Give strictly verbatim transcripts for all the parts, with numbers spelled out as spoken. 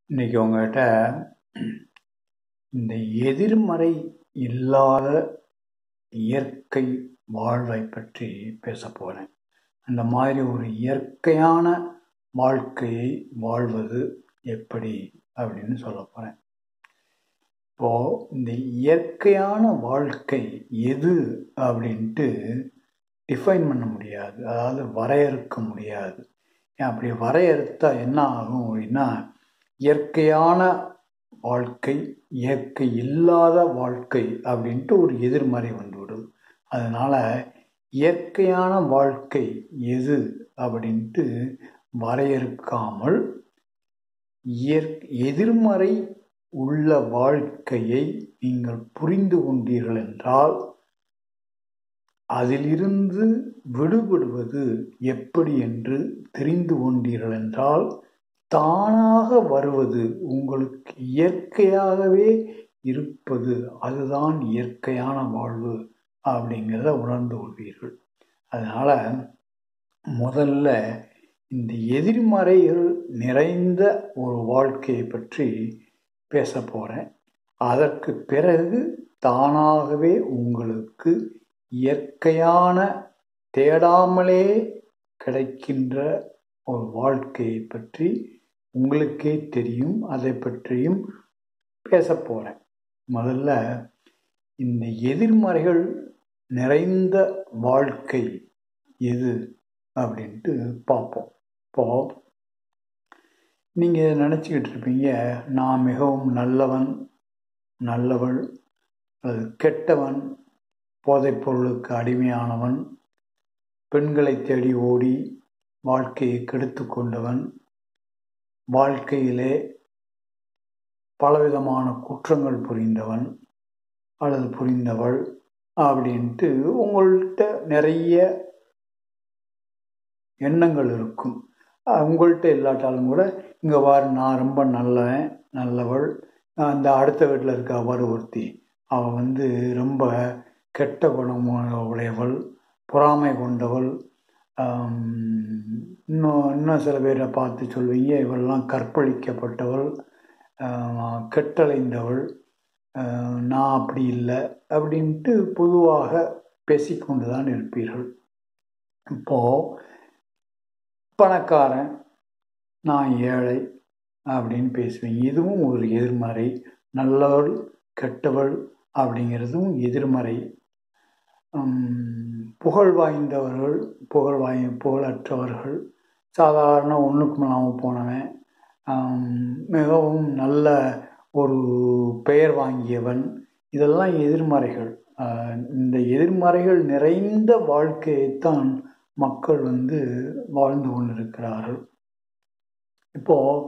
இன்னைக்கு உங்ககிட்ட இந்த எதிர்மறை இல்லாத இயற்கை வாழ்வை பற்றி பேச போகிறேன். அந்த மாதிரி ஒரு இயற்கையான வாழ்க்கையை வாழ்வது எப்படி அப்படின்னு சொல்ல போகிறேன். இப்போது இந்த இயற்கையான வாழ்க்கை எது அப்படின்ட்டு டிஃபைன் பண்ண முடியாது, அதாவது வரையறுக்க முடியாது. அப்படி வரையறுத்தா என்ன ஆகும் அப்படின்னா, இயற்கையான வாழ்க்கை, இயற்கை இல்லாத வாழ்க்கை அப்படின்ட்டு ஒரு எதிர்மறை வந்துவிடும். அதனால் இயற்கையான வாழ்க்கை எது அப்படின்ட்டு வரையறுக்காமல் இயற் எதிர்மறை உள்ள வாழ்க்கையை நீங்கள் புரிந்து கொண்டீர்கள் என்றால், அதிலிருந்து விடுபடுவது எப்படி என்று தெரிந்து கொண்டீர்கள் என்றால், தானாக வருவது, உங்களுக்கு இயற்கையாகவே இருப்பது, அதுதான் இயற்கையான வாழ்வு அப்படிங்கிறத உணர்ந்து கொள்வீர்கள். அதனால் முதல்ல இந்த எதிர்மறைகள் நிறைந்த ஒரு வாழ்க்கையை பற்றி பேச போகிறேன். அதற்கு பிறகு தானாகவே உங்களுக்கு இயற்கையான, தேடாமலே கிடைக்கின்ற ஒரு வாழ்க்கையை பற்றி உங்களுக்கே தெரியும், அதை பற்றியும் பேச போகிறேன். முதல்ல இந்த எதிர்மறைகள் நிறைந்த வாழ்க்கை எது அப்படின்ட்டு பார்ப்போம். இப்போது நீங்கள் நினச்சிக்கிட்டு இருப்பீங்க, நான் மிகவும் நல்லவன், நல்லவள், அது கெட்டவன், போதைப் பொருளுக்கு அடிமையானவன், பெண்களை தேடி ஓடி வாழ்க்கையை கெடுத்து கொண்டவன், வாழ்க்கையிலே பலவிதமான குற்றங்கள் புரிந்தவன் அல்லது புரிந்தவள் அப்படின்ட்டு உங்கள்கிட்ட நிறைய எண்ணங்கள் இருக்கும். உங்கள்கிட்ட இல்லாட்டாலும் கூட, இங்கே வாரு, நான் ரொம்ப நல்லவன், நல்லவள், அந்த அடுத்த வீட்டில் இருக்க அவர் ஒருத்தி, அவள் வந்து ரொம்ப கெட்ட குணம் உடையவள், பொறாமை கொண்டவள், இன்னும் இன்னும் சில பேரை பார்த்து சொல்வீங்க, இவெல்லாம் கற்பழிக்கப்பட்டவள், கெட்டலைந்தவள், நான் அப்படி இல்லை அப்படின்ட்டு பொதுவாக பேசிக்கொண்டு தான் இருப்பீர்கள். இப்போது பணக்காரன், நான் ஏழை அப்படின்னு பேசுவீங்க. இதுவும் ஒரு எதிர்மறை. நல்லவள், கெட்டவள் அப்படிங்கிறதும் எதிர்மறை. புகழ் வாய்ந்தவர்கள், புகழ் வாய் புகழற்றவர்கள், சாதாரண ஒன்றுக்கும் இல்லாமல் போனவன், மிகவும் நல்ல ஒரு பெயர் வாங்கியவன், இதெல்லாம் எதிர்மறைகள். இந்த எதிர்மறைகள் நிறைந்த வாழ்க்கையைத்தான் மக்கள் வந்து வாழ்ந்து கொண்டிருக்கிறார்கள். இப்போது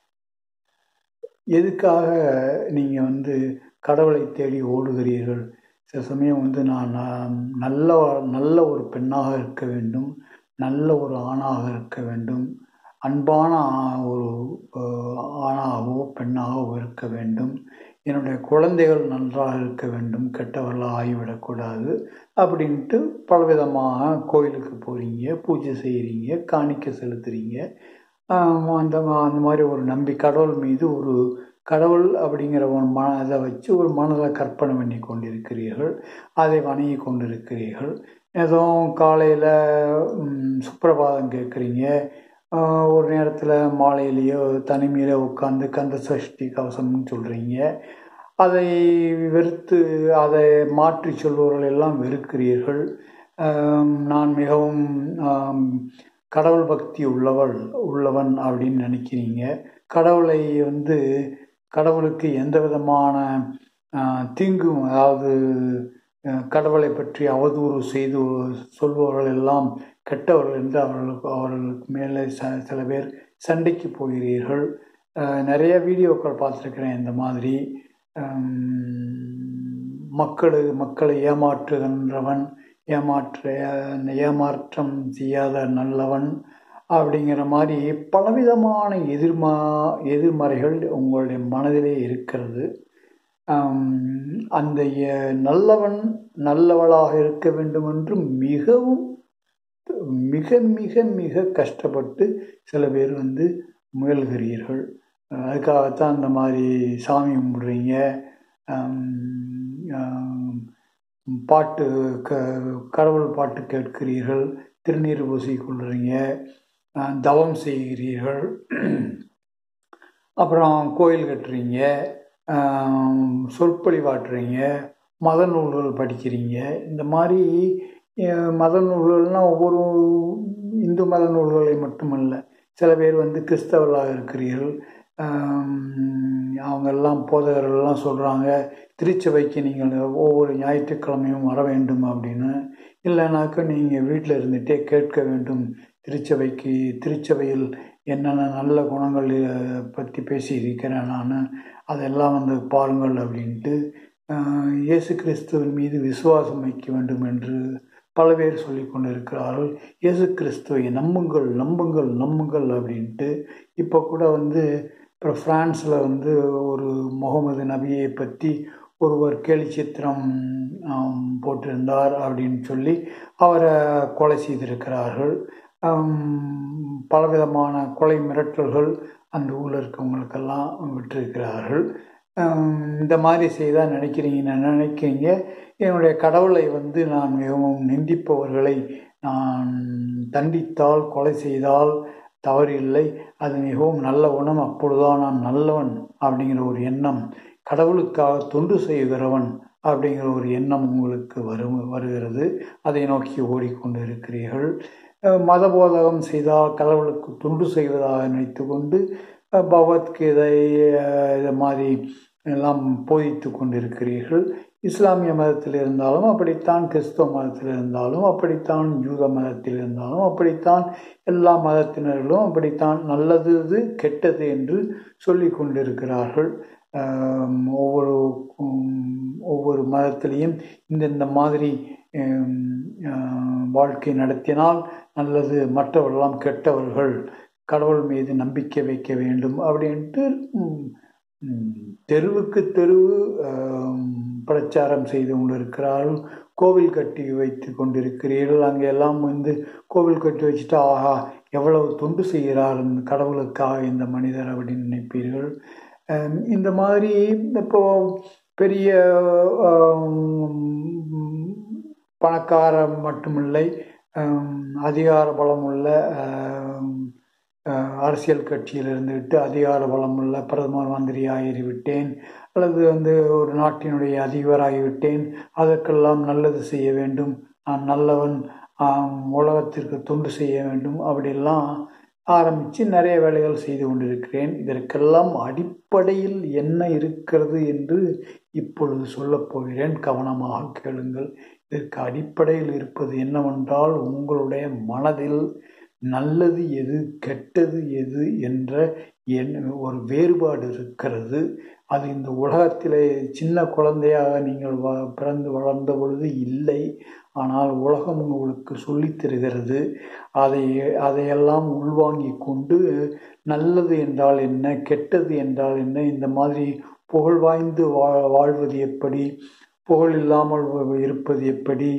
எதுக்காக நீங்கள் வந்து கடவுளை தேடி ஓடுகிறீர்கள்? சில சமயம் வந்து நான் நல்ல நல்ல ஒரு பெண்ணாக இருக்க வேண்டும், நல்ல ஒரு ஆணாக இருக்க வேண்டும், அன்பான ஒரு ஆணாகவோ பெண்ணாகவோ இருக்க வேண்டும், என்னுடைய குழந்தைகள் நன்றாக இருக்க வேண்டும், கெட்டவர்களாக ஆகிவிடக்கூடாது அப்படின்ட்டு பலவிதமாக கோயிலுக்கு போகிறீங்க, பூஜை செய்கிறீங்க, காணிக்கை செலுத்துகிறீங்க. அந்த அந்த மாதிரி ஒரு நம்பி கடவுள் மீது ஒரு கடவுள் அப்படிங்கிற ஒரு மன இதை வச்சு ஒரு மனதில் கற்பனை பண்ணி கொண்டிருக்கிறீர்கள், அதை வணங்கி கொண்டிருக்கிறீர்கள். ஏதோ காலையில் சுப்பிரபாதம் கேட்குறீங்க, ஒரு நேரத்தில் மாலையிலேயோ தனிமையிலே உட்காந்து கந்த சஷ்டி கவசம்னு சொல்கிறீங்க. அதை வெறுத்து அதை மாற்றி சொல்பவர்கள் எல்லாம் வெறுக்கிறீர்கள். நான் மிகவும் கடவுள் பக்தி உள்ளவள் உள்ளவன் அப்படின்னு நினைக்கிறீங்க. கடவுளை வந்து கடவுளுக்கு எந்த விதமான தீங்கும், அதாவது கடவுளை பற்றி அவதூறு செய்து சொல்பவர்கள் எல்லாம் கெட்டவர்கள் என்று அவர்களுக்கு அவர்களுக்கு மேலே ச சில பேர் சண்டைக்கு போகிறீர்கள். நிறைய வீடியோக்கள் பார்த்துருக்கிறேன். இந்த மாதிரி மக்கள் மக்களை ஏமாற்றுகின்றவன், ஏமாற்ற ஏமாற்றம் செய்யாத நல்லவன் அப்படிங்கிற மாதிரி பலவிதமான எதிர்மா எதிர்மறைகள் உங்களுடைய மனதிலே இருக்கிறது. அந்த நல்லவன் நல்லவளாக இருக்க வேண்டும் என்று மிகவும் மிக மிக மிக கஷ்டப்பட்டு சில பேர் வந்து முயல்கிறீர்கள். அதுக்காகத்தான் இந்த மாதிரி சாமி கும்பிடுறீங்க, பாட்டு க கடவுள் பாட்டு கேட்கிறீர்கள், திருநீர் பூசிக்கொள்கிறீங்க, தவம் செய்கிறீர்கள், அப்புறம் கோயில் கட்டுறீங்க, சொற்பொழிவாட்டுறீங்க, மத நூல்கள் படிக்கிறீங்க. இந்த மாதிரி மத நூல்கள்னால் ஒவ்வொரு இந்து மத நூல்களை மட்டுமல்ல, சில பேர் வந்து கிறிஸ்தவர்களாக இருக்கிறீர்கள், அவங்கெல்லாம் போதகர்கள்லாம் சொல்கிறாங்க திருச்சபைக்கு நீங்கள் ஒவ்வொரு ஞாயிற்றுக்கிழமையும் வர வேண்டும் அப்படின்னு. இல்லைனாக்கா நீங்கள் வீட்டில் இருந்துகிட்டே கேட்க வேண்டும், திருச்சபைக்கு திருச்சபையில் என்னென்ன நல்ல குணங்கள் பற்றி பேசியிருக்கிறேன் நான், அதெல்லாம் வந்து பாருங்கள் அப்படின்ட்டு இயேசு கிறிஸ்துவின் மீது விசுவாசம் வைக்க வேண்டும் என்று பல பேர் சொல்லி கொண்டு இருக்கிறார்கள். இயேசு கிறிஸ்துவை நம்புங்கள் நம்புங்கள் நம்புங்கள் அப்படின்ட்டு. இப்போ கூட வந்து இப்போ ஃப்ரான்ஸில் வந்து ஒரு முகமது நபியை பற்றி ஒருவர் கேலி சித்திரம் போட்டிருந்தார் அப்படின்னு சொல்லி அவரை கொலை செய்திருக்கிறார்கள். பலவிதமான கொலை மிரட்டல்கள் அந்த ஊரில் இருக்கவங்களுக்கெல்லாம் விட்டிருக்கிறார்கள். இந்த மாதிரி செய்தால் நினைக்கிறீங்க நினைக்கிறீங்க என்னுடைய கடவுளை வந்து நான் மிகவும் நிந்திப்பவர்களை நான் தண்டித்தால், கொலை செய்தால் தவறில்லை, அது மிகவும் நல்ல குணம், அப்பொழுதுதான் நான் நல்லவன் அப்படிங்கிற ஒரு எண்ணம், கடவுளுக்காக தொண்டு செய்கிறவன் அப்படிங்கிற ஒரு எண்ணம் உங்களுக்கு வரு வருகிறது அதை நோக்கி ஓடிக்கொண்டு இருக்கிறீர்கள். மத போதகம் செய்தால் கடவுளுக்கு தொண்டு செய்வதாக நினைத்து கொண்டு பகவத்கீதை இதை மாதிரி எல்லாம் போதித்து கொண்டிருக்கிறீர்கள். இஸ்லாமிய மதத்தில் இருந்தாலும் அப்படித்தான், கிறிஸ்தவ மதத்தில் இருந்தாலும் அப்படித்தான், யூத மதத்தில் இருந்தாலும் அப்படித்தான், எல்லா மதத்தினர்களும் அப்படித்தான் நல்லது கெட்டது என்று சொல்லி கொண்டிருக்கிறார்கள். ஒவ்வொரு ஒவ்வொரு மதத்திலையும் இந்தந்த மாதிரி வாழ்க்கை நடத்தினால் நல்லது, மற்றவர்களெல்லாம் கெட்டவர்கள், கடவுள் மீது நம்பிக்கை வைக்க வேண்டும் அப்படின்ட்டு தெருவுக்கு தெருவு பிரச்சாரம் செய்து கொண்டிருக்கிறார்கள். கோவில் கட்டி வைத்து கொண்டிருக்கிறீர்கள். அங்கே எல்லாம் வந்து கோவில் கட்டி வச்சுட்டு ஆஹா எவ்வளவு தொண்டு செய்கிறார் கடவுளுக்காக இந்த மனிதர் அப்படின்னு நினைப்பீர்கள். இந்த மாதிரி இப்போ பெரிய பணக்கார மட்டுமில்லை, அதிகார பலம் உள்ள அரசியல் கட்சியில் இருந்துவிட்டு அதிகார பலம் உள்ள பிரதமர் மந்திரி ஆகிவிட்டேன், அல்லது வந்து ஒரு நாட்டினுடைய அதிபராகிவிட்டேன், அதற்கெல்லாம் நல்லது செய்ய வேண்டும், நான் நல்லவன், உலகத்திற்கு தொண்டு செய்ய வேண்டும் அப்படிலாம் ஆரம்பித்து நிறைய வேலைகள் செய்து கொண்டிருக்கிறேன். இதற்கெல்லாம் அடிப்படையில் என்ன இருக்கிறது என்று இப்பொழுது சொல்லப் போகிறேன், கவனமாக கேளுங்கள். இதற்கு அடிப்படையில் இருப்பது என்னவென்றால், உங்களுடைய மனதில் நல்லது எது கெட்டது எது என்ற என் ஒரு வேறுபாடு இருக்கிறது. அது இந்த உலகத்திலே சின்ன குழந்தையாக நீங்கள் வ பிறந்து வளர்ந்த பொழுது இல்லை, ஆனால் உலகம் உங்களுக்கு சொல்லித் தருகிறது. அதை அதையெல்லாம் உள்வாங்கி கொண்டு நல்லது என்றால் என்ன, கெட்டது என்றால் என்ன, இந்த மாதிரி புகழ் வாய்ந்து வா வாழ்வது எப்படி, புகழ் இல்லாமல் இருப்பது எப்படி,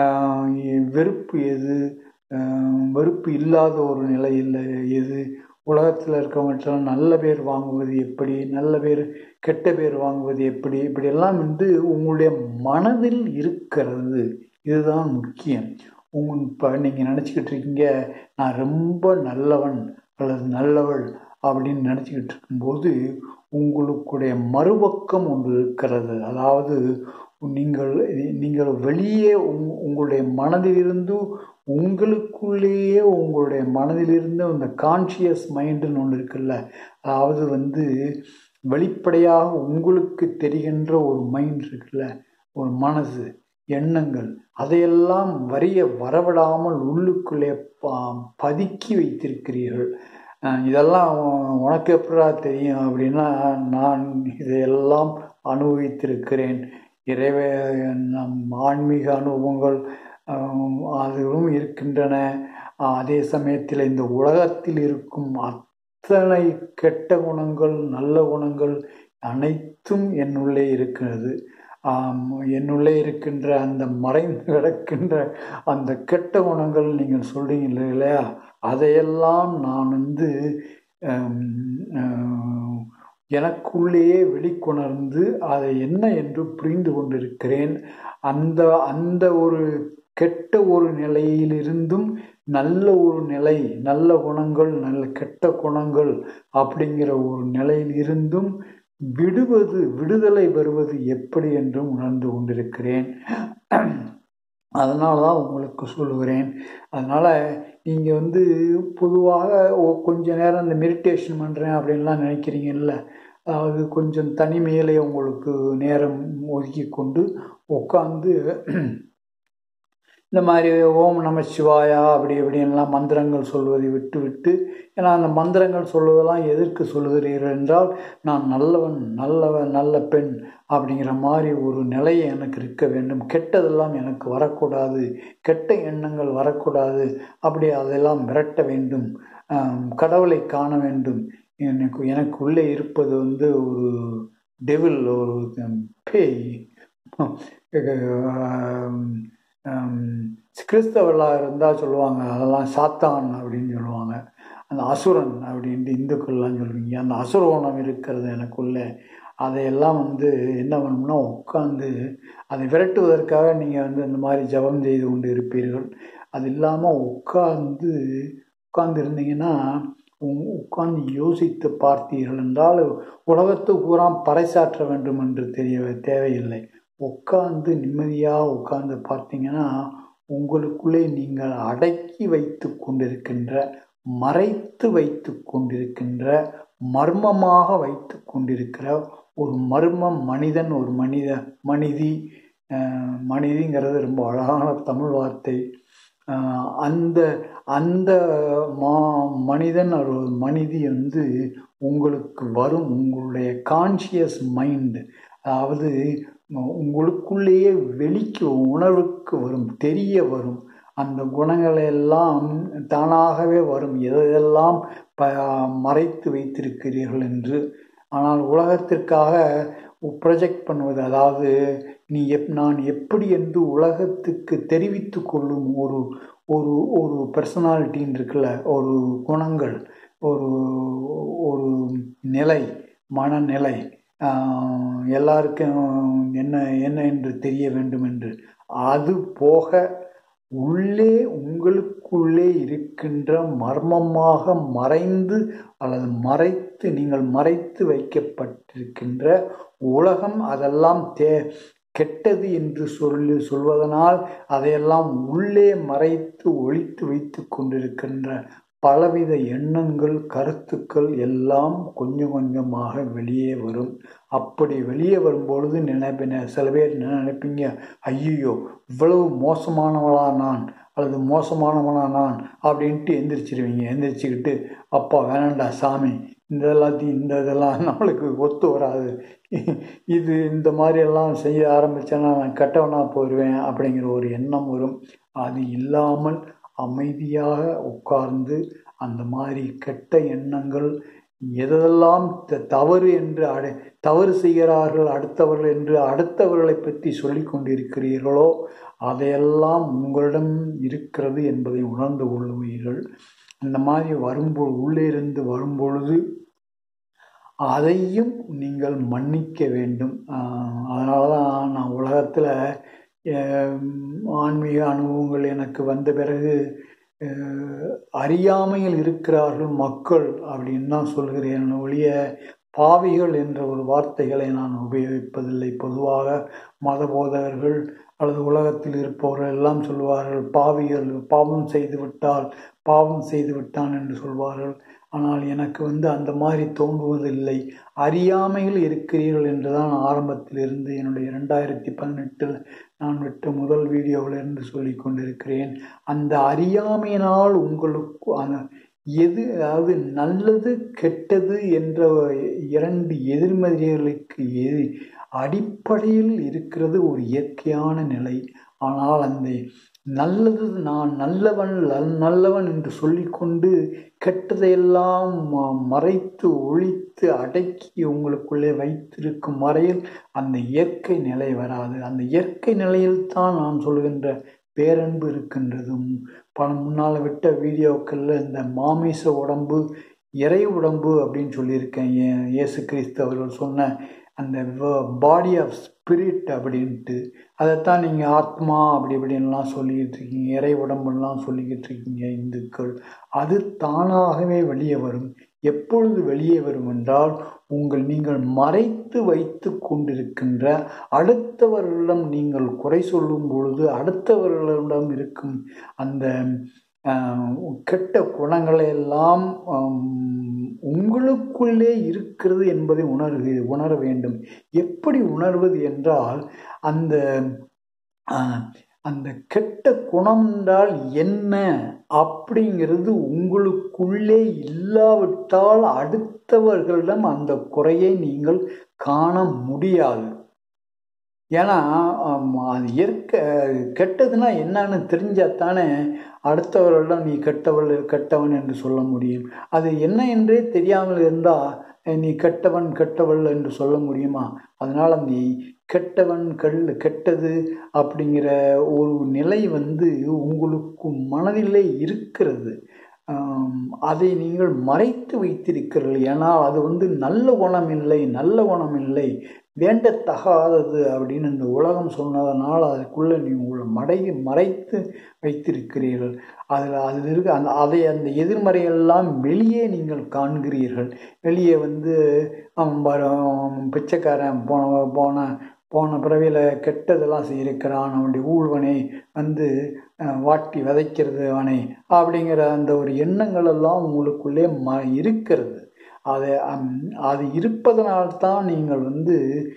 வெறுப்பு எது, வெறுப்பு இல்லாத ஒரு நிலையில் எது, உலகத்தில் இருக்கவங்கள்ட்டெல்லாம் நல்ல பேர் வாங்குவது எப்படி, நல்ல பேர் கெட்ட பேர் வாங்குவது எப்படி, இப்படியெல்லாம் வந்து உங்களுடைய மனதில் இருக்கிறது. இதுதான் முக்கியம். உங்க இப்போ நீங்கள் நினச்சிக்கிட்டு இருக்கீங்க நான் ரொம்ப நல்லவன் அல்லது நல்லவள் அப்படின்னு நினச்சிக்கிட்டு இருக்கும்போது உங்களுடைய மறுபக்கம் ஒன்று இருக்கிறது. அதாவது நீங்கள் நீங்கள் வெளியே உங் உங்களுடைய மனதிலிருந்து உங்களுக்குள்ளேயே உங்களுடைய மனதிலிருந்து அந்த கான்ஷியஸ் மைண்டுன்னு ஒன்று இருக்குல்ல, அதாவது வந்து வெளிப்படையாக உங்களுக்கு தெரிகின்ற ஒரு மைண்ட் இருக்குல்ல, ஒரு மனசு, எண்ணங்கள், அதையெல்லாம் வரிய வரவிடாமல் உள்ளுக்குள்ளே பதுக்கி வைத்திருக்கிறீர்கள். இதெல்லாம் உனக்கு எப்படா தெரியும் அப்படின்னா, நான் இதையெல்லாம் அனுபவித்திருக்கிறேன். இறைவ நம் ஆன்மீக அனுபவங்கள் அதுவும் இருக்கின்றன. அதே சமயத்தில் இந்த உலகத்தில் இருக்கும் அத்தனை கெட்ட குணங்கள் நல்ல குணங்கள் அனைத்தும் என்னுள்ளே இருக்கிறது. என்னுள்ளே இருக்கின்ற அந்த மறைந்து கிடக்கின்ற அந்த கெட்ட குணங்கள் நீங்கள் சொல்றீங்க இல்லையா, அதையெல்லாம் நான் வந்து எனக்குள்ளேயே வெளிக்கொணர்ந்து அதை என்ன என்று புரிந்து கொண்டிருக்கிறேன். அந்த அந்த ஒரு கெட்ட ஒரு நிலையிலிருந்தும் நல்ல ஒரு நிலை, நல்ல குணங்கள், நல்ல கெட்ட குணங்கள் அப்படிங்கிற ஒரு நிலையில் இருந்தும் விடுவது விடுதலை பெறுவது எப்படி என்றும் உணர்ந்து கொண்டிருக்கிறேன். அதனால தான் உங்களுக்கு சொல்லுகிறேன். அதனால் நீங்கள் வந்து பொதுவாக கொஞ்ச நேரம் இந்த மெடிடேஷன் பண்ணுறேன் அப்படின்லாம் நினைக்கிறீங்கல்ல, அதாவது கொஞ்சம் தனிமையிலே உங்களுக்கு நேரம் ஒதுக்கி கொண்டு உட்காந்து இந்த மாதிரி ஓம் நம சிவாயா அப்படி இப்படின்லாம் மந்திரங்கள் சொல்வதை விட்டு விட்டு ஏன்னா அந்த மந்திரங்கள் சொல்வதெல்லாம் எதற்கு சொல்லுகிறீர்கள் என்றால், நான் நல்லவன் நல்லவன் நல்ல பெண் அப்படிங்கிற மாதிரி ஒரு நிலையை எனக்கு இருக்க வேண்டும், கெட்டதெல்லாம் எனக்கு வரக்கூடாது, கெட்ட எண்ணங்கள் வரக்கூடாது, அப்படி அதெல்லாம் விரட்ட வேண்டும், கடவுளை காண வேண்டும். எனக்கு எனக்கு உள்ளே இருப்பது வந்து ஒரு டெவில், ஒரு பேய். கிறிஸ்தவர்களாக இருந்தால் சொல்லுவாங்க அதெல்லாம் சாத்தான் அப்படின்னு சொல்லுவாங்க, அந்த அசுரன் அப்படின்ட்டு இந்துக்கள்லாம் சொல்லுவீங்க. அந்த அசுரோணம் இருக்கிறது எனக்குள்ளே, அதையெல்லாம் வந்து என்ன பண்ணணும்னா உட்காந்து அதை விரட்டுவதற்காக நீங்கள் வந்து இந்த மாதிரி ஜபம் செய்து கொண்டு இருப்பீர்கள். அது இல்லாமல் உட்கார்ந்து உட்கார்ந்து இருந்தீங்கன்னா உட்கார்ந்து யோசித்து பார்த்தீர்கள் என்றால் உலகத்து பூரா பறைசாற்ற வேண்டும் என்று தெரிய தேவையில்லை. உட்கார்ந்து நிம்மதியாக உட்கார்ந்து பார்த்தீங்கன்னா உங்களுக்குள்ளே நீங்கள் அடக்கி வைத்து கொண்டிருக்கின்ற, மறைத்து வைத்து கொண்டிருக்கின்ற, மர்மமாக வைத்து கொண்டிருக்கிற ஒரு மர்ம மனிதன், ஒரு மனித மனிதி, மனிதிங்கிறது ரொம்ப அழகான தமிழ் வார்த்தை. அந்த அந்த மா மனிதன் ஒரு மனிதி வந்து உங்களுக்கு வரும், உங்களுடைய கான்ஷியஸ் மைண்ட், அதாவது உங்களுக்குள்ளேயே வெளிக்கு உணர்வுக்கு வரும், தெரிய வரும். அந்த குணங்களெல்லாம் தானாகவே வரும், எதெல்லாம் ப மறைத்து வைத்திருக்கிறீர்கள் என்று. ஆனால் உலகத்திற்காக ப்ரொஜெக்ட் பண்ணுவது, அதாவது நீ எப் நான் எப்படி என்று உலகத்துக்கு தெரிவித்து கொள்ளும் ஒரு ஒரு ஒரு பர்சனாலிட்டின்னு இருக்குல்ல, ஒரு குணங்கள், ஒரு ஒரு நிலை, மனநிலை, எல்லாருக்கும் என்ன என்ன என்று தெரிய வேண்டும் என்று. அது போக உள்ளே உங்களுக்குள்ளே இருக்கின்ற மர்மமாக மறைந்து அல்லது மறைத்து நீங்கள் மறைத்து வைக்கப்பட்டிருக்கின்ற உலகம், அதெல்லாம் தே கெட்டது என்று சொல்லி சொல்வதனால் அதையெல்லாம் உள்ளே மறைத்து ஒழித்து வைத்து கொண்டிருக்கின்ற பலவித எண்ணங்கள், கருத்துக்கள் எல்லாம் கொஞ்சம் கொஞ்சமாக வெளியே வரும். அப்படி வெளியே வரும்பொழுது நினைப்பின சில பேர் நினைப்பீங்க, ஐயோ இவ்வளவு மோசமானவளா நான், அல்லது மோசமானவனா நான் அப்படின்ட்டு எந்திரிச்சிருவீங்க. எந்திரிச்சுக்கிட்டு அப்பா வேணாண்டா சாமி, இந்த எல்லாத்தையும் இந்த இதெல்லாம் நம்மளுக்கு ஒத்து வராது, இது இந்த மாதிரியெல்லாம் செய்ய ஆரம்பித்தேன்னா நான் கெட்டவனாக போயிடுவேன் அப்படிங்கிற ஒரு எண்ணம் வரும். அது இல்லாமல் அமைதியாக உட்கார்ந்து அந்த மாதிரி கெட்ட எண்ணங்கள் எதெல்லாம் தவறு என்று அடை தவறு செய்கிறார்கள் அடுத்தவர்கள் என்று அடுத்தவர்களை பற்றி சொல்லி கொண்டிருக்கிறீர்களோ அதையெல்லாம் உங்களிடம் இருக்கிறது என்பதை உணர்ந்து கொள்வீர்கள். அந்த மாதிரி வரும்பொழுது, உள்ளே இருந்து வரும்பொழுது அதையும் நீங்கள் மன்னிக்க வேண்டும். அதனால தான் நான் உலகத்தில் ஆன்மீக அனுபவங்கள் எனக்கு வந்த பிறகு அறியாமையில் இருக்கிறார்கள் மக்கள் அப்படின்னு தான் சொல்கிறேன் ஒழிய பாவிகள் என்ற ஒரு வார்த்தைகளை நான் உபயோகிப்பதில்லை. பொதுவாக மத போதகர்கள் அல்லது உலகத்தில் இருப்பவர்கள் எல்லாம் சொல்வார்கள் பாவிகள், பாவம் செய்து விட்டால் பாவம் செய்து விட்டான் என்று சொல்வார்கள். ஆனால் எனக்கு வந்து அந்த மாதிரி தோன்றுவதில்லை. அறியாமையில் இருக்கிறீர்கள் என்று தான் ஆரம்பத்தில் இருந்து என்னுடைய இரண்டாயிரத்தி பதினெட்டில் நான் விட்ட முதல் வீடியோவிலிருந்து சொல்லி கொண்டிருக்கிறேன். அந்த அறியாமையினால் உங்களுக்கு அந்த எது, அதாவது நல்லது கெட்டது என்ற இரண்டு எதிர்மறைகளுக்கு எது அடிப்படையில் இருக்கிறது ஒரு இயற்கையான நிலை. ஆனால் அந்த நல்லது, நான் நல்லவன் நல்லவன் என்று சொல்லிக்கொண்டு கெட்டதையெல்லாம் மறைத்து ஒழித்து அடக்கி உங்களுக்குள்ளே வைத்திருக்கும் வரையில் அந்த இயற்கை நிலை வராது. அந்த இயற்கை நிலையில்தான் நான் சொல்கின்ற பேரன்பு இருக்கின்றதும். பல முன்னால் விட்ட வீடியோக்களில் இந்த மாமிச உடம்பு இறை உடம்பு அப்படின்னு சொல்லியிருக்கேன். இயேசு கிறிஸ்து அவர்கள் சொன்ன அந்த பாடி ஆஃப் ஸ்பிரிட் அப்படின்ட்டு, அதைத்தான் நீங்கள் ஆத்மா அப்படி இப்படின்லாம் சொல்லிக்கிட்டு இருக்கீங்க, இறை உடம்புலாம் சொல்லிக்கிட்டு இருக்கீங்க இந்துக்கள். அது தானாகவே வெளியே வரும். எப்பொழுது வெளியே வரும் என்றால், உங்கள் நீங்கள் மறைத்து வைத்து கொண்டிருக்கின்ற அடுத்தவர்களிடம் நீங்கள் குறை சொல்லும் பொழுது அடுத்தவர்களிடம் இருக்கும் அந்த கெட்ட குணங்களை எல்லாம் உங்களுக்குள்ளே இருக்கிறது என்பதை உணர்வு உணர வேண்டும். எப்படி உணர்வது என்றால், அந்த அந்த கெட்ட குணம் என்றால் என்ன அப்படிங்கிறது உங்களுக்குள்ளே இல்லாவிட்டால் அடுத்தவர்களிடம் அந்த குறையை நீங்கள் காண முடியாது. ஏன்னா அது இயற்கை கெட்டதுன்னா என்னன்னு தெரிஞ்சாத்தானே அடுத்தவர்களிடம் நீ கெட்டவள் கெட்டவன் என்று சொல்ல முடியும். அது என்ன என்றே தெரியாமல் இருந்தால் நீ கெட்டவன் கெட்டவள் என்று சொல்ல முடியுமா? அதனால் நீ கெட்டவன் கல் கெட்டது அப்படிங்கிற ஒரு நிலை வந்து உங்களுக்கு மனதிலே இருக்கிறது. அதை நீங்கள் மறைத்து வைத்திருக்கிறீர்கள். ஏன்னா அது வந்து நல்ல குணம் இல்லை, நல்ல குணம் இல்லை, வேண்டத்தகாதது அப்படின்னு இந்த உலகம் சொன்னதனால் அதுக்குள்ளே நீ உங்களை மடை மறைத்து வைத்திருக்கிறீர்கள். அதில் அதில் இருக்க அந்த அதை அந்த எதிர்மறையெல்லாம் வெளியே நீங்கள் காண்கிறீர்கள். வெளியே வந்து பிச்சைக்காரன் போன போன போன பிறவியில் கெட்டதெல்லாம் செய்திருக்கிறான், அவனுடைய ஊழ்வனை வந்து வாட்டி விதைக்கிறது அவனை அப்படிங்கிற அந்த ஒரு எண்ணங்கள் எல்லாம் உங்களுக்குள்ளே ம இருக்கிறது. அதை அது இருப்பதனால்தான் நீங்கள் வந்து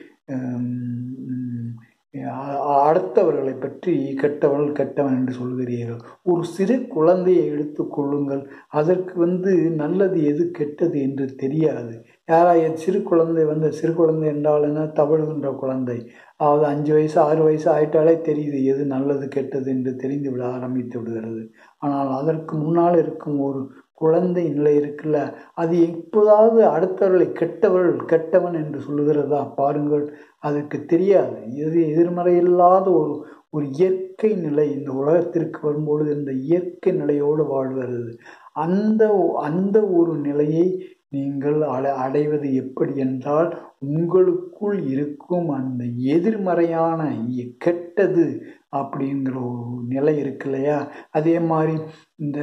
அடுத்தவர்களை பற்றி கெட்டவள் கெட்டவன் என்று சொல்கிறீர்கள். ஒரு சிறு குழந்தையை எடுத்து கொள்ளுங்கள், அதற்கு வந்து நல்லது எது கெட்டது என்று தெரியாது. யாராவது சிறு குழந்தை வந்து சிறு குழந்தை என்றால் என்ன, தவழுகின்ற குழந்தை, அதாவது அஞ்சு வயசு ஆறு வயசு ஆயிட்டாலே தெரியுது எது நல்லது கெட்டது என்று தெரிந்து விட ஆரம்பித்து விடுகிறது. ஆனால் அதற்கு முன்னால் இருக்கும் ஒரு குழந்தை நிலை இருக்குல்ல, அது எப்போதாவது அடுத்தவர்களை கெட்டவள் கெட்டவன் என்று சொல்லுகிறதா பாருங்கள். அதற்கு தெரியாது. எது எதிர்மறையில்லாத ஒரு ஒரு இயற்கை நிலை இந்த உலகத்திற்கு வரும்பொழுது இந்த இயற்கை நிலையோடு வாழ்கிறது. அந்த அந்த ஒரு நிலையை நீங்கள் அடை அடைவது எப்படி என்றால், உங்களுக்குள் இருக்கும் அந்த எதிர்மறையான கெட்டது அப்படிங்கிற ஒரு நிலை இருக்கு இல்லையா? அதே மாதிரி இந்த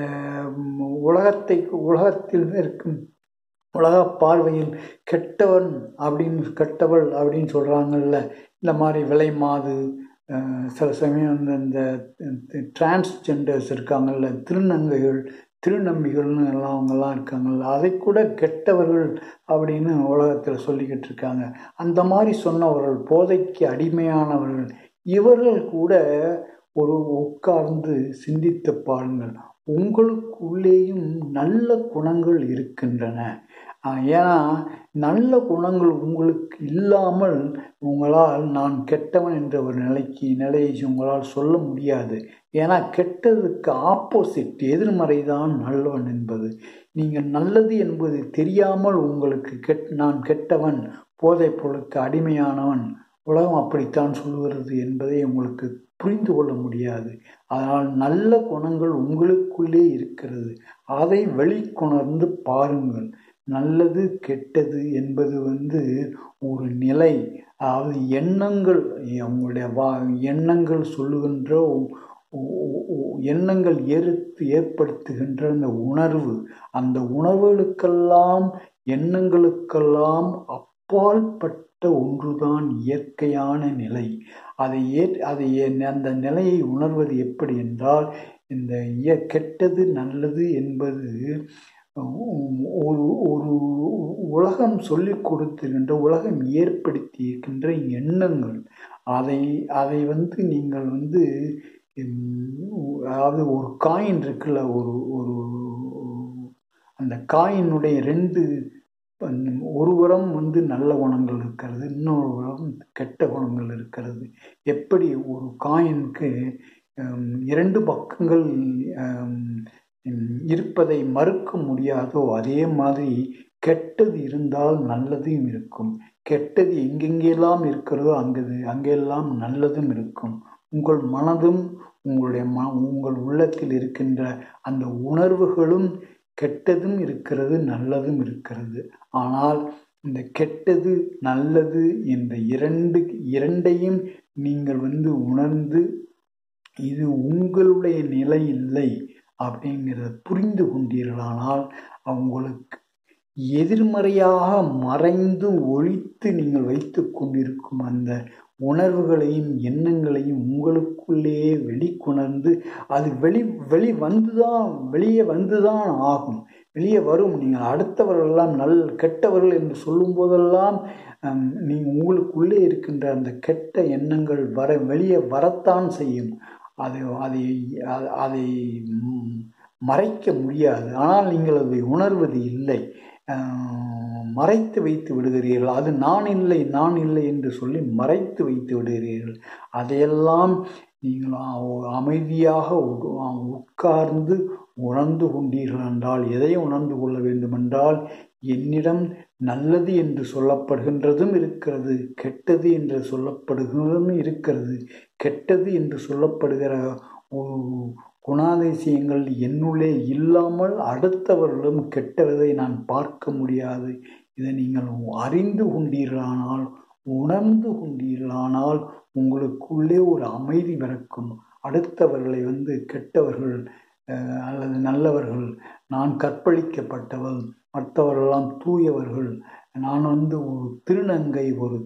உலகத்தை உலகத்தில் இருக்கும் உலக பார்வையில் கெட்டவன் அப்படின்னு கெட்டவள் அப்படின்னு சொல்கிறாங்கல்ல, இந்த மாதிரி விலை மாது, சில சமயம் இந்த இந்த டிரான்ஸ்ஜெண்டர்ஸ் இருக்காங்கல்ல, திருநங்கைகள் திருநம்பிகள்னு எல்லாம் அவங்கெல்லாம் இருக்காங்கல்ல, அதை கூட கெட்டவர்கள் அப்படின்னு உலகத்தில் சொல்லிக்கிட்டு இருக்காங்க. அந்த மாதிரி சொன்னவர்கள், போதைக்கு அடிமையானவர்கள், இவர்கள் கூட ஒரு உட்கார்ந்து சிந்தித்து பாருங்கள். உங்களுக்குள்ளேயும் நல்ல குணங்கள் இருக்கின்றன. ஏன்னா நல்ல குணங்கள் உங்களுக்கு இல்லாமல் உங்களால் நான் கெட்டவன் என்ற ஒரு நிலைக்கு நிலையை உங்களால் சொல்ல முடியாது. ஏன்னா கெட்டதுக்கு ஆப்போசிட் எதிர்மறை தான் நல்லவன் என்பது. நீங்கள் நல்லது என்பது தெரியாமல் உங்களுக்கு கெட் நான் கெட்டவன், போதைப் பொருளுக்கு அடிமையானவன், உலகம் அப்படித்தான் சொல்லுகிறது என்பதை உங்களுக்கு புரிந்து கொள்ள முடியாது. அதனால் நல்ல குணங்கள் உங்களுக்குள்ளே இருக்கிறது. அதை வெளிக்கொணர்ந்து பாருங்கள். நல்லது கெட்டது என்பது வந்து ஒரு நிலை, அதாவது எண்ணங்கள், உங்களுடைய வா எண்ணங்கள் சொல்லுகின்ற எண்ணங்கள் ஏற்று ஏற்படுத்துகின்ற அந்த உணர்வு, அந்த உணர்வுகளுக்கெல்லாம் எண்ணங்களுக்கெல்லாம் அப்பாற்பட்ட ஒன்றுதான் இயற்கையான நிலை. அதை ஏ அதை அந்த நிலையை உணர்வது எப்படி என்றால், இந்த கெட்டது நல்லது என்பது ஒரு ஒரு உலகம் சொல்லிக் கொடுத்துகின்ற, உலகம் ஏற்படுத்தி இருக்கின்ற எண்ணங்கள். அதை அதை வந்து நீங்கள் வந்து அதாவது ஒரு காயின் இருக்குல்ல, ஒரு ஒரு அந்த காயினுடைய ரெண்டு ஒரு புறம் வந்து நல்ல குணங்கள் இருக்கிறது, இன்னொரு புறம் கெட்ட குணங்கள் இருக்கிறது. எப்படி ஒரு காயினுக்கு இரண்டு பக்கங்கள் இருப்பதை மறுக்க முடியாதோ, அதே மாதிரி கெட்டது இருந்தால் நல்லதும் இருக்கும். கெட்டது எங்கெங்கெல்லாம் இருக்கிறதோ அங்கு அங்கெல்லாம் நல்லதும் இருக்கும். உங்கள் மனதும் உங்களுடைய ம உங்கள் உள்ளத்தில் இருக்கின்ற அந்த உணர்வுகளும் கெட்டதும் இருக்கிறது, நல்லதும் இருக்கிறது. ஆனால் இந்த கெட்டது நல்லது என்ற இரண்டு இரண்டையும் நீங்கள் வந்து உணர்ந்து இது உங்களுடைய நிலை இல்லை அப்படிங்கிறத புரிந்து கொண்டீர்களானால் உங்களுக்கு எதிர்மறையாக மறைந்து ஒழித்து நீங்கள் வைத்து கொண்டிருக்கும் அந்த உணர்வுகளையும் எண்ணங்களையும் உங்களுக்குள்ளேயே வெளிக்கொணர்ந்து அது வெளி வெளி வந்துதான் வெளியே வந்துதான் ஆகும், வெளியே வரும். நீங்கள் அடுத்தவர்களெல்லாம் நல் கெட்டவர்கள் என்று சொல்லும் போதெல்லாம் நீங்கள் உங்களுக்குள்ளே இருக்கின்ற அந்த கெட்ட எண்ணங்கள் வர வெளியே வரத்தான் செய்யும். அது அதை அதை மறைக்க முடியாது. ஆனால் நீங்கள் அதை உணர்வது இல்லை, மறைத்து வைத்து விடுகிறீர்கள். அது நான் இல்லை நான் இல்லை என்று சொல்லி மறைத்து வைத்து விடுகிறீர்கள். அதையெல்லாம் நீங்கள் அமைதியாக உட்கார்ந்து உணர்ந்து கொண்டீர்கள் என்றால், எதை உணர்ந்து கொள்ள வேண்டும் என்றால், என்னிடம் நல்லது என்று சொல்லப்படுகின்றதும் இருக்கிறது, கெட்டது என்று சொல்லப்படுகிறதும் இருக்கிறது. கெட்டது என்று சொல்லப்படுகிற குணாதிசயங்கள் என்னுள்ளே இல்லாமல் அடுத்தவர்களும் கெட்டதை நான் பார்க்க முடியாது. இதை நீங்கள் அறிந்து கொண்டீர்களானால், உணர்ந்து கொண்டீர்களானால் உங்களுக்குள்ளே ஒரு அமைதி பிறக்கும். அடுத்தவர்களை வந்து கெட்டவர்கள் அல்லது நல்லவர்கள், நான் கற்பழிக்கப்பட்டவள், மற்றவர்களெல்லாம் தூயவர்கள், நான் வந்து ஒரு திருநங்கை, ஒரு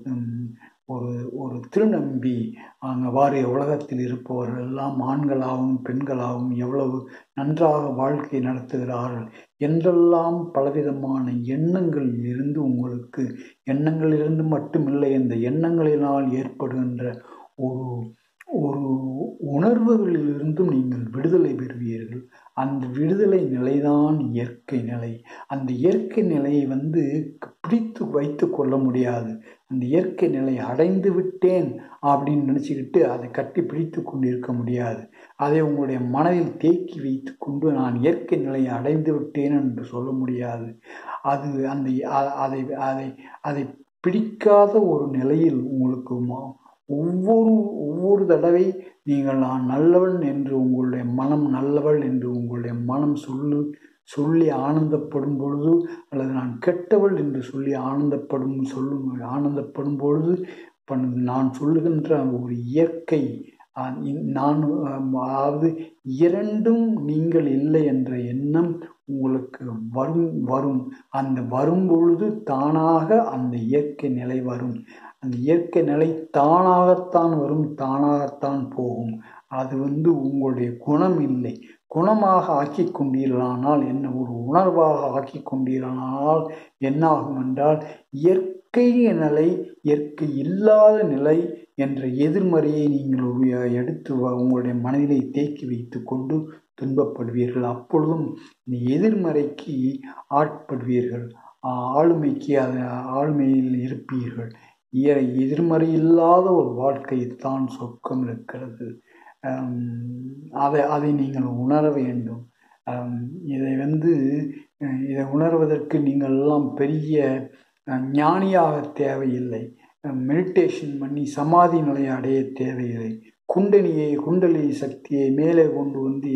ஒரு ஒரு திருநம்பி, அங்கே வாரிய உலகத்தில் இருப்பவர்கள் எல்லாம் ஆண்களாகவும் பெண்களாகவும் எவ்வளவு நன்றாக வாழ்க்கை நடத்துகிறார்கள் என்றெல்லாம் பலவிதமான எண்ணங்களில் இருந்து உங்களுக்கு எண்ணங்களிலிருந்து மட்டுமில்லை, அந்த எண்ணங்களினால் ஏற்படுகின்ற ஒரு ஒரு உணர்வுகளிலிருந்தும் நீங்கள் விடுதலை பெறுவீர்கள். அந்த விடுதலை நிலைதான் இயற்கை நிலை. அந்த இயற்கை நிலையை வந்து பிடித்து வைத்து கொள்ள முடியாது. அந்த இயற்கை நிலை அடைந்து விட்டேன் அப்படின்னு நினச்சிக்கிட்டு அதை கட்டி பிடித்து கொண்டு இருக்க முடியாது. அதை உங்களுடைய மனதில் தேக்கி வைத்து கொண்டு நான் இயற்கை நிலையை அடைந்து விட்டேன் என்று சொல்ல முடியாது. அது அந்த அதை அதை அதை பிடிக்காத ஒரு நிலையில் உங்களுக்கு ஒவ்வொரு ஒவ்வொரு தடவை நீங்கள் நான் நல்லவன் என்று உங்களுடைய மனம் நல்லவள் என்று உங்களுடைய மனம் சொல்லு சொல்லி ஆனந்தப்படும் பொழுது, அல்லது நான் கெட்டவள் என்று சொல்லி ஆனந்தப்படும் சொல்லும் ஆனந்தப்படும் பொழுது நான் சொல்லுகின்ற ஒரு இயற்கை நான், அதாவது இரண்டும் நீங்கள் இல்லை என்ற எண்ணம் உங்களுக்கு வரும் வரும் அந்த வரும் பொழுது தானாக அந்த இயற்கை நிலை வரும். அந்த இயற்கை நிலை தானாகத்தான் வரும், தானாகத்தான் போகும். அது வந்து உங்களுடைய குணம் இல்லை. குணமாக ஆக்கி கொண்டீர்களானால் என்ன, ஒரு உணர்வாக ஆக்கி கொண்டீர்களானால் என்ன ஆகும் என்றால், இயற்கை நிலை இயற்கை இல்லாத நிலை என்ற எதிர்மறையை நீங்கள் எடுத்து உங்களுடைய மனதிலே தேக்கி வைத்து கொண்டு துன்பப்படுவீர்கள். அப்பொழுதும் இந்த எதிர்மறைக்கு ஆட்படுவீர்கள், ஆளுமைக்கு அது ஆளுமையில் இருப்பீர்கள். எதிர்மறை இல்லாத ஒரு வாழ்க்கைத்தான் சொர்க்கம் இருக்கிறது. அதை அதை நீங்கள் உணர வேண்டும். இதை வந்து இதை உணர்வதற்கு நீங்கள் எல்லாம் பெரிய ஞானியாக தேவையில்லை. மெடிடேஷன் பண்ணி சமாதி நிலையை அடைய தேவையில்லை. குண்டலியை குண்டலி சக்தியை மேலே கொண்டு வந்து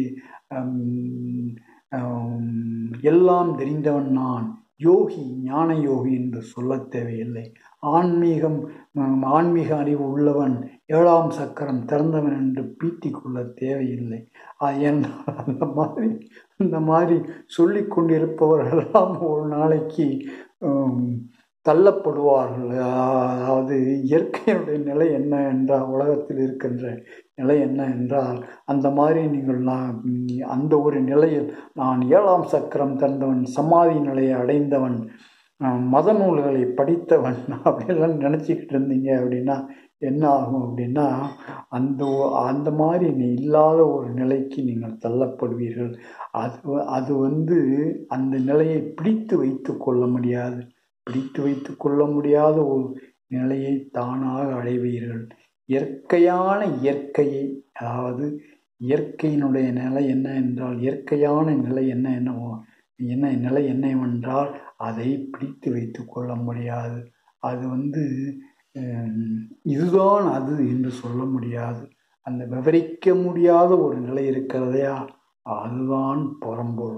எல்லாம் தெரிந்தவன் நான் யோகி, ஞான யோகி என்று சொல்ல தேவையில்லை. ஆன்மீகம் ஆன்மீக அறிவு உள்ளவன், ஏழாம் சக்கரம் திறந்தவன் என்று பீட்டி கொள்ள தேவையில்லை. என்றால் அந்த மாதிரி அந்த மாதிரி சொல்லி கொண்டிருப்பவர்களெல்லாம் ஒரு நாளைக்கு தள்ளப்படுவார்கள். அதாவது இயற்கையினுடைய நிலை என்ன என்றால், உலகத்தில் இருக்கின்ற நிலை என்ன என்றால், அந்த மாதிரி நீங்கள் நான் அந்த ஒரு நிலையில் நான் ஏழாம் சக்கரம் திறந்தவன், சமாதி நிலையை அடைந்தவன், மத நூல்களை படித்தவன் அப்படின்லாம் நினச்சிக்கிட்டு இருந்தீங்க அப்படின்னா என்ன ஆகும் அப்படின்னா, அந்த அந்த மாதிரி இல்லாத ஒரு நிலைக்கு நீங்கள் தள்ளப்படுவீர்கள். அது அது வந்து அந்த நிலையை பிடித்து வைத்து கொள்ள முடியாது. பிடித்து வைத்து கொள்ள முடியாத ஒரு நிலையை தானாக அடைவீர்கள். இயற்கையான இயற்கையை, அதாவது இயற்கையினுடைய நிலை என்ன என்றால், இயற்கையான நிலை என்ன என்னவோ என்ன நிலை என்னவென்றால் அதை பிடித்து வைத்து கொள்ள முடியாது. அது வந்து இதுதான் அது என்று சொல்ல முடியாது. அந்த விவரிக்க முடியாத ஒரு நிலை இருக்கிறதையா, அதுதான் பரம்பொருள்.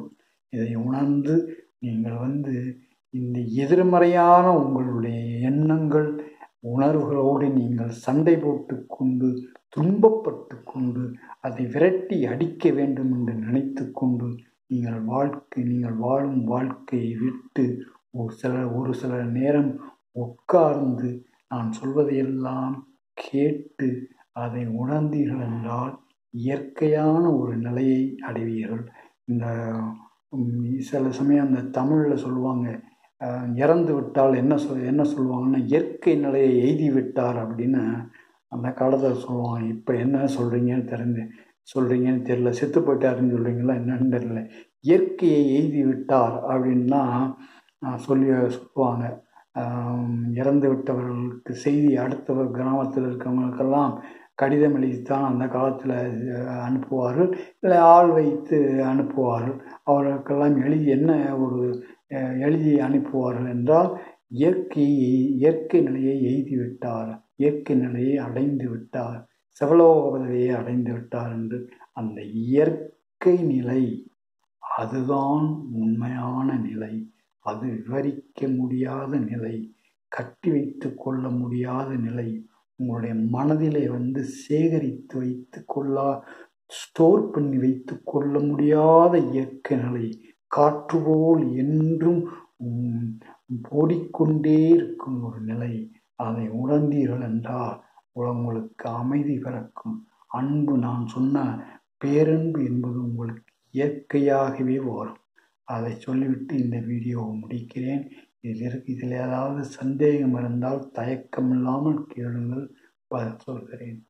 இதை உணர்ந்து நீங்கள் வந்து இந்த எதிர்மறையான உங்களுடைய எண்ணங்கள் உணர்வுகளோடு நீங்கள் சண்டை போட்டு கொண்டு துன்பப்பட்டு கொண்டு அதை விரட்டி அடிக்க வேண்டும் என்று நினைத்து கொண்டு நீங்கள் வாழ்க்கை நீங்கள் வாழும் வாழ்க்கையை விட்டு ஒரு சில ஒரு சில நேரம் உட்கார்ந்து நான் சொல்வதையெல்லாம் கேட்டு அதை உணர்ந்தீர்கள் என்றால் இயற்கையான ஒரு நிலையை அடைவீர்கள். இந்த சில சமயம் அந்த தமிழில் சொல்லுவாங்க, இறந்து விட்டால் என்ன சொல் என்ன சொல்லுவாங்கன்னா இயற்கை நிலையை எய்தி விட்டார் அப்படின்னு அந்த காலத்தில் சொல்லுவாங்க. இப்போ என்ன சொல்கிறீங்கன்னு தெரிஞ்சு சொல்கிறீங்கன்னு தெரியல, செத்து போயிட்டாருன்னு சொல்கிறீங்களா என்னன்னு தெரியல. இயற்கையை எய்தி விட்டார் அப்படின்னா சொல்லி சொல்லுவாங்க. இறந்து விட்டவர்களுக்கு செய்தி அடுத்தவர் கிராமத்தில் இருக்கிறவங்களுக்கெல்லாம் கடிதம் எழுதித்தான் அந்த காலத்தில் அனுப்புவார்கள், இல்லை ஆள் வைத்து அனுப்புவார்கள். அவர்களுக்கெல்லாம் எழுதி என்ன ஒரு எழுதி அனுப்புவார்கள் என்றால் இயற்கையை இயற்கை நிலையை எய்தி விட்டார், இயற்கை நிலையை அடைந்து விட்டார், செவலோக நிலையை அடைந்து விட்டார் என்று. அந்த இயற்கை நிலை அதுதான் உண்மையான நிலை. அது விவரிக்க முடியாத நிலை, கட்டி வைத்து கொள்ள முடியாத நிலை, உங்களுடைய மனதிலே வந்து சேகரித்து வைத்து கொள்ளா ஸ்டோர் பண்ணி வைத்து கொள்ள முடியாத இயற்கை நிலை, காற்று போல் என்றும் ஓடிக்கொண்டே இருக்கும் ஒரு நிலை. அதை உணர்ந்தீர்கள் என்றால் உங்களுக்கு அமைதி பிறக்கும். அன்பு, நான் சொன்ன பேரன்பு என்பது உங்களுக்கு இயற்கையாகவே வரும். அதை சொல்லிவிட்டு இந்த வீடியோவை முடிக்கிறேன். இதில் இருக்கு இதில் ஏதாவது சந்தேகம் இருந்தால் தயக்கம் இல்லாமல் கேளுங்கள், பதில் சொல்கிறேன்.